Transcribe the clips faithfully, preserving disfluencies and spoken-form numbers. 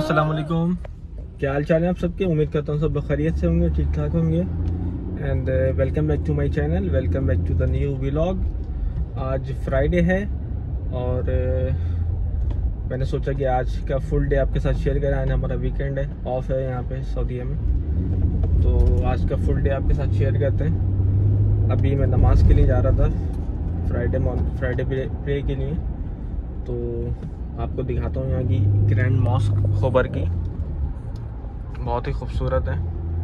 अस्सलाम वालेकुम। क्या हाल चाल है आप सबके? उम्मीद करता हूँ सब खैरियत से होंगे, ठीक ठाक होंगे। And welcome back to my channel, welcome back to the new vlog. आज फ्राइडे है और uh, मैंने सोचा कि आज का फुल डे आपके साथ शेयर करें। आज हमारा वीकेंड है, ऑफ है यहाँ पे सऊदीया में, तो आज का फुल डे आपके साथ शेयर करते हैं। अभी मैं नमाज़ के लिए जा रहा था, फ्राइडे मॉर्निंग फ्राइडे प्रे के लिए। तो आपको दिखाता हूँ यहाँ की ग्रैंड मॉस्क खोबर की, बहुत ही खूबसूरत है।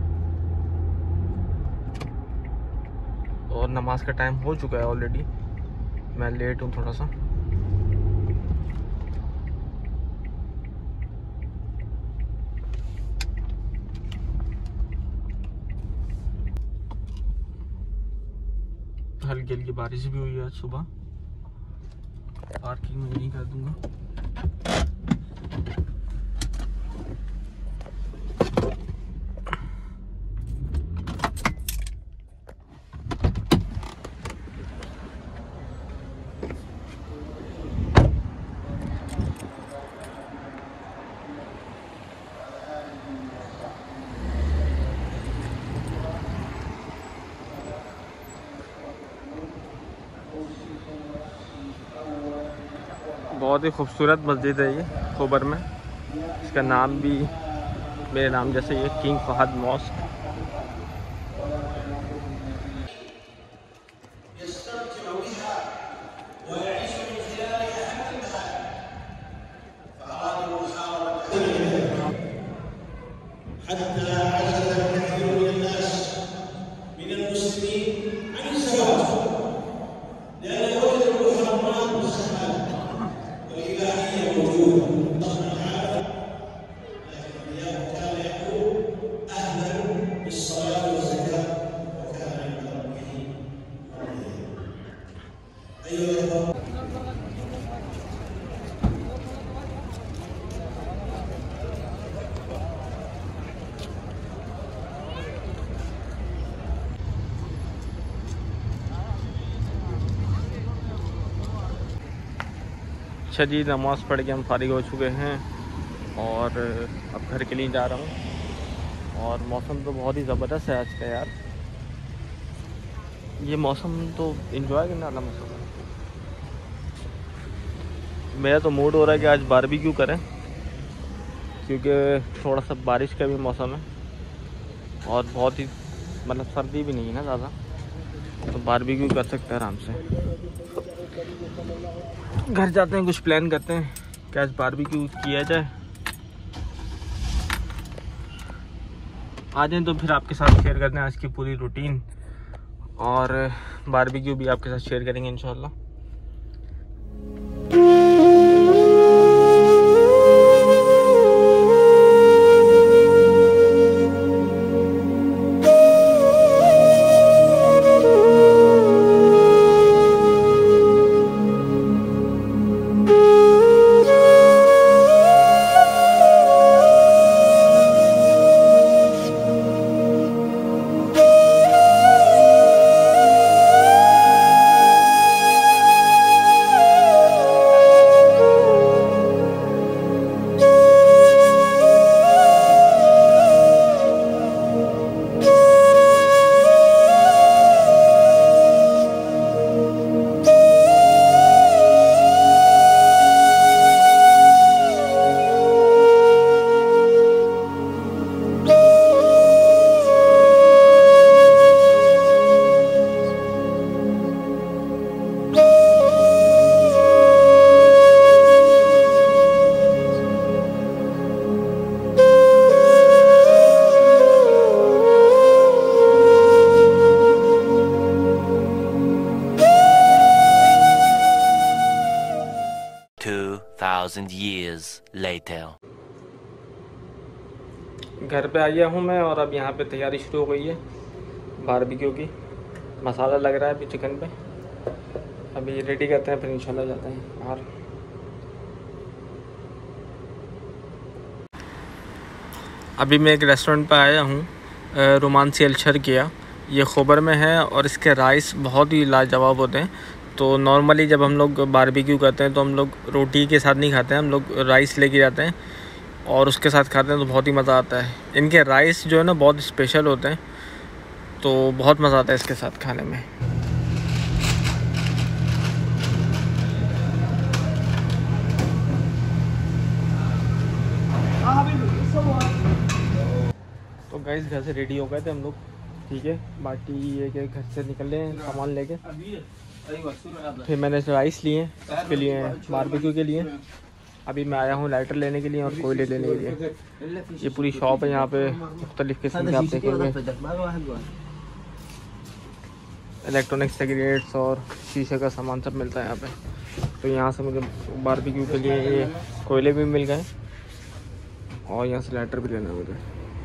और नमाज का टाइम हो चुका है ऑलरेडी, मैं लेट हूँ थोड़ा सा। हल्की हल्की बारिश भी हुई है आज सुबह। पार्किंग में नहीं कर दूंगा। बहुत ही खूबसूरत मस्जिद है ये खोबर में। इसका नाम भी मेरे नाम जैसे ये किंग फहद मॉस्क। अच्छा जी, नमाज़ पढ़ के हम फारिग हो चुके हैं और अब घर के लिए जा रहा हूँ। और मौसम तो बहुत ही ज़बरदस्त है आज का यार। ये मौसम तो एंजॉय करने वाला मौसम है। मेरा तो मूड हो रहा है कि आज बारबेक्यू करें, क्योंकि थोड़ा सा बारिश का भी मौसम है और बहुत ही मतलब सर्दी भी नहीं है ना ज़्यादा, तो बारबेक्यू कर सकते हैं आराम से। घर जाते हैं, कुछ प्लान करते हैं कि आज बारबेक्यू किया जाए। आ जाएं तो फिर आपके साथ शेयर करते हैं आज की पूरी रूटीन, और बारबेक्यू भी आपके साथ शेयर करेंगे इंशाल्लाह। two thousand years later. घर पे आ गया हूँ मैं और अब यहाँ पे तैयारी शुरू हो गई है बारबेक्यू की। मसाला लग रहा है अभी चिकन पे, अभी रेडी करते हैं, फिर इंशाल्लाह जाते हैं बाहर। अभी मैं एक रेस्टोरेंट पे आया हूँ, रोमांसी अल्शर किया। ये खोबर में है और इसके राइस बहुत ही लाजवाब होते हैं। तो नॉर्मली जब हम लोग बारबेक्यू करते हैं तो हम लोग रोटी के साथ नहीं खाते हैं, हम लोग राइस लेके जाते हैं। और उसके साथ खाते हैं तो बहुत ही मज़ा आता है। इनके राइस जो है ना बहुत स्पेशल होते हैं, तो बहुत मज़ा आता है इसके साथ खाने में। तो गाइस घर से रेडी हो गए थे हम लोग, ठीक है। बाकी ये कि घर से निकले हैं सामान लेके। फिर मैंने राइस लिए इसके लिए, बारबेक्यू के लिए। अभी मैं आया हूँ लाइटर लेने के लिए और कोयले लेने के लिए। ये पूरी शॉप है, यहाँ पे मुख्तलिफ किस्म के आप देखेंगे इलेक्ट्रॉनिक सिगरेट्स और शीशे का सामान सब मिलता है यहाँ पे। तो यहाँ से मुझे बारबेक्यू के लिए ये कोयले भी मिल गए और यहाँ से लाइटर भी लेना है मुझे।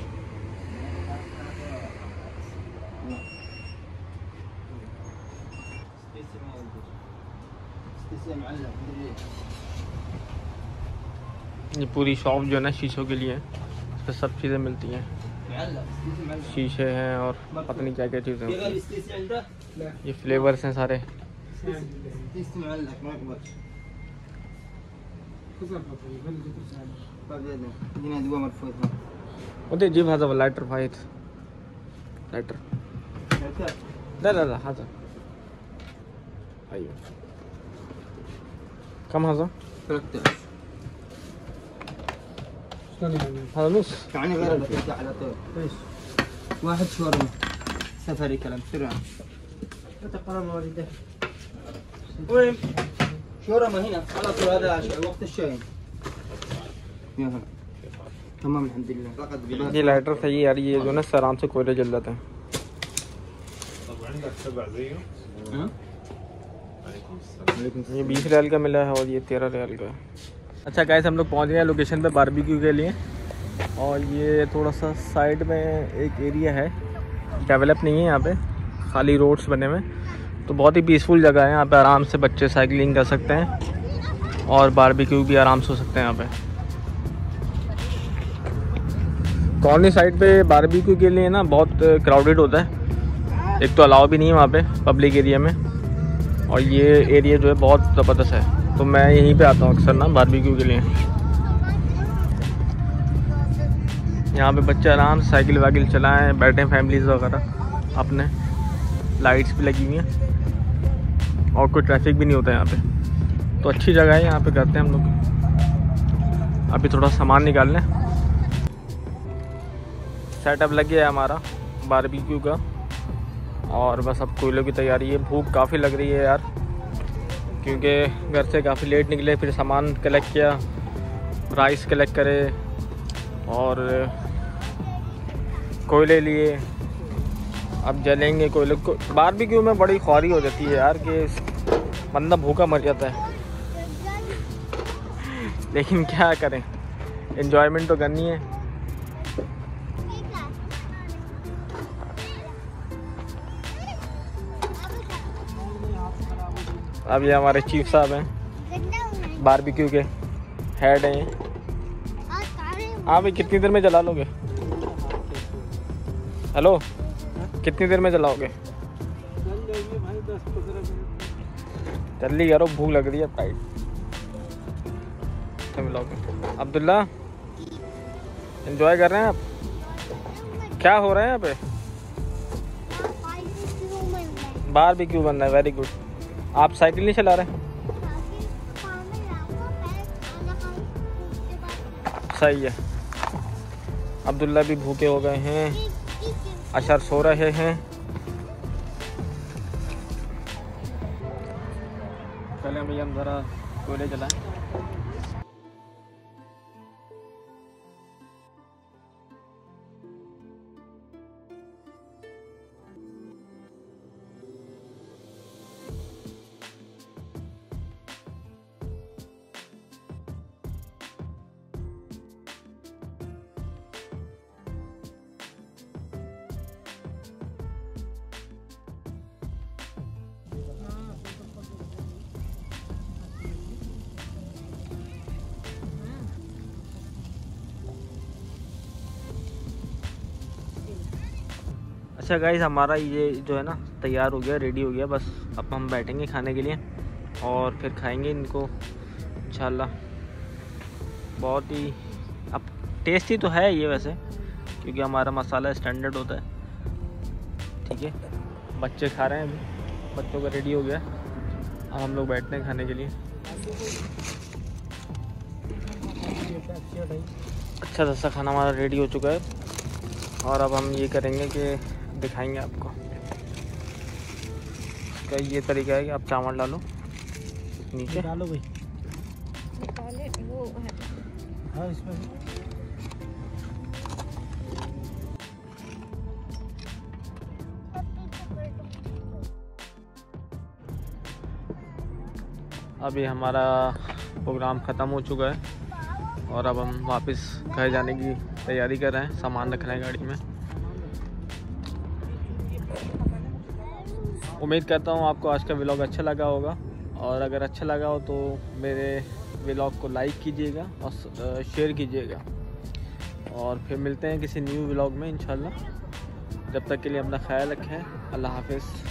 ये पूरी शॉप जो है ना शीशों के लिए है, इस पर सब चीज़ें मिलती हैं, शीशे हैं और पता नहीं क्या क्या चीज़ें होती हैं। ये फ्लेवर्स हैं सारे। उधर जी भाजा लाइटर फाइट लाइटर لا لا لا هذا ايوه كم هذا؟ ثلاثة عشر هذا نص يعني غير الثلاثة على طول. ايش؟ واحد شاورما سفري كلام سرعة. تقرب والدك. وين؟ شاورما هنا على طول هذا وقت الشاي. يا هلا. تمام الحمد لله. ये लाइटर सही है यार, ये जो ना आराम से कोयले जल जाते हैं। ये बीस रियाल का मिला है और ये तेरह रियाल का है। अच्छा गाइस हम लोग पहुंच गए लोकेशन पे बारबेक्यू के लिए। और ये थोड़ा सा साइड में एक एरिया है, डेवलप नहीं है यहाँ पे, खाली रोड्स बने हुए। तो बहुत ही पीसफुल जगह है यहाँ पे, आराम से बच्चे साइकिलिंग कर सकते हैं और बारबेक्यू भी आराम से हो सकते हैं यहाँ पे। कॉर्नर साइड पे बारबेक्यू के लिए ना बहुत क्राउडेड होता है, एक तो अलाउ भी नहीं है वहाँ पे पब्लिक एरिया में, और ये एरिया जो है बहुत ज़बरदस्त है। तो मैं यहीं पे आता हूँ अक्सर ना बारबेक्यू के लिए। यहाँ पे बच्चे आराम से साइकिल वाइकिल चलाएं, बैठे फैमिलीज वगैरह अपने। लाइट्स भी लगी हुई हैं और कोई ट्रैफिक भी नहीं होता है यहाँ पे। तो अच्छी जगह है, यहाँ पे करते हैं हम लोग। अभी थोड़ा सामान निकाल लें। सेटअप लग गया है हमारा बारबेक्यू का और बस अब कोयलों की तैयारी है। भूख काफ़ी लग रही है यार, क्योंकि घर से काफ़ी लेट निकले, फिर सामान कलेक्ट किया, राइस कलेक्ट करे और कोयले लिए। अब जलेंगे कोयले को। बारबेक्यू में बड़ी ख्वारी हो जाती है यार कि बंदा भूखा मर जाता है, लेकिन क्या करें, एंजॉयमेंट तो करनी है। अब ये हमारे चीफ साहब हैं, बारबेक्यू के हेड हैं। हाँ भाई कितनी देर में जला लोगे? हेलो कितनी देर में जलाओगे? जल्दी करो, भूख लग रही है टाइट। मिलाओगे अब्दुल्ला, एंजॉय कर रहे हैं आप? क्या हो रहा है यहाँ पे? बारबेक्यू बन रहा है, वेरी गुड। आप साइकिल नहीं चला रहे? सही है। अब्दुल्ला भी भूखे हो गए हैं, अशर सो रहे हैं। पहले भैया हम ज़रा कोयले जलाएं। अच्छा गाइस हमारा ये जो है ना तैयार हो गया, रेडी हो गया। बस अब हम बैठेंगे खाने के लिए और फिर खाएंगे इनको इंशाल्लाह। बहुत ही अब टेस्टी तो है ये वैसे, क्योंकि हमारा मसाला स्टैंडर्ड होता है। ठीक है, बच्चे खा रहे हैं अभी, बच्चों का रेडी हो गया, अब हम लोग बैठते हैं खाने के लिए। अच्छा खासा खाना हमारा रेडी हो चुका है और अब हम ये करेंगे कि दिखाएंगे आपको। इसका ये तरीका है कि आप चावल डालो नीचे, डालो भाई, वो है हाँ इसमें अभी हमारा प्रोग्राम ख़त्म हो चुका है और अब हम वापस घर जाने की तैयारी कर रहे हैं, सामान रख रहे हैं गाड़ी में। उम्मीद करता हूँ आपको आज का व्लॉग अच्छा लगा होगा, और अगर अच्छा लगा हो तो मेरे व्लॉग को लाइक कीजिएगा और शेयर कीजिएगा, और फिर मिलते हैं किसी न्यू व्लॉग में इंशाल्लाह। जब तक के लिए अपना ख्याल रखें। अल्लाह हाफिज़।